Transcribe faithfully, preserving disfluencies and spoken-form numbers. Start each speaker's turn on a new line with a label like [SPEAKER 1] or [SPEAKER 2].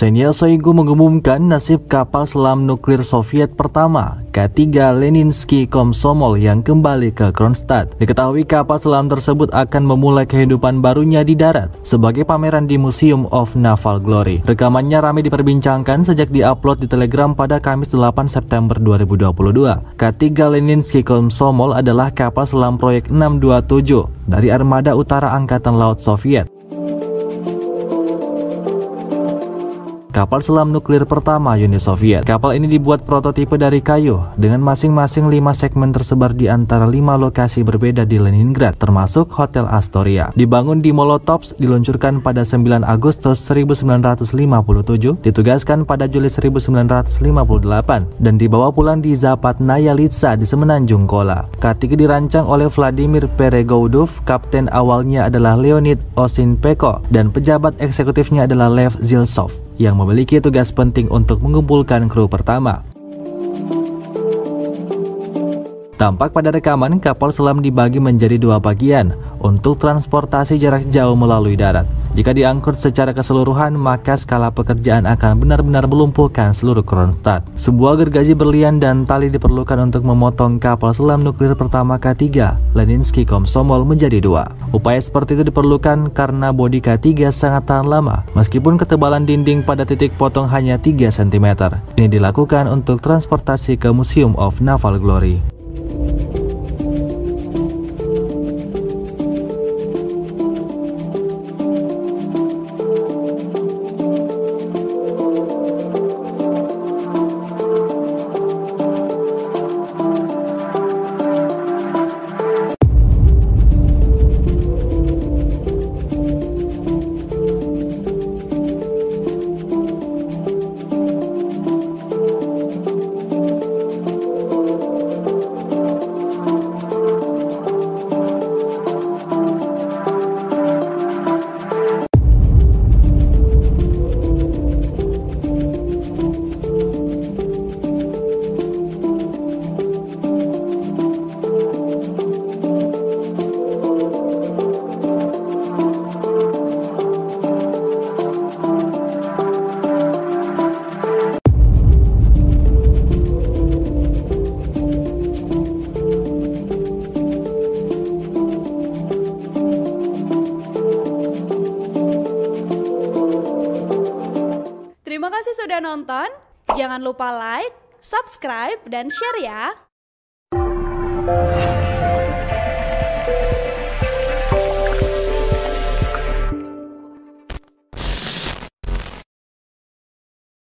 [SPEAKER 1] Ksenia Shoigu mengumumkan nasib kapal selam nuklir Soviet pertama, K tiga Leninsky Komsomol yang kembali ke Kronstadt. Diketahui kapal selam tersebut akan memulai kehidupan barunya di darat sebagai pameran di Museum of Naval Glory. Rekamannya ramai diperbincangkan sejak diupload di Telegram pada Kamis delapan September dua ribu dua puluh dua. K tiga Leninsky Komsomol adalah kapal selam proyek enam dua tujuh dari Armada Utara Angkatan Laut Soviet. Kapal selam nuklir pertama Uni Soviet. Kapal ini dibuat prototipe dari kayu dengan masing-masing lima segmen tersebar di antara lima lokasi berbeda di Leningrad, termasuk Hotel Astoria. Dibangun di Molotovsk, diluncurkan pada sembilan Agustus seribu sembilan ratus lima puluh tujuh, ditugaskan pada Juli seribu sembilan ratus lima puluh delapan, dan dibawa pulang di Zapatnaya Litsa di Semenanjung Kola. K tiga dirancang oleh Vladimir Peregoudov, kapten awalnya adalah Leonid Osinpenko, dan pejabat eksekutifnya adalah Lev Zilsov, yang memiliki tugas penting untuk mengumpulkan kru pertama. Tampak pada rekaman, kapal selam dibagi menjadi dua bagian untuk transportasi jarak jauh melalui darat. Jika diangkut secara keseluruhan, maka skala pekerjaan akan benar-benar melumpuhkan seluruh Kronstadt. Sebuah gergaji berlian dan tali diperlukan untuk memotong kapal selam nuklir pertama K tiga Leninsky Komsomol menjadi dua. Upaya seperti itu diperlukan karena bodi K tiga sangat tahan lama, meskipun ketebalan dinding pada titik potong hanya tiga sentimeter. Ini dilakukan untuk transportasi ke Museum of Naval Glory.
[SPEAKER 2] Terima kasih sudah nonton. Jangan lupa like, subscribe, dan share ya.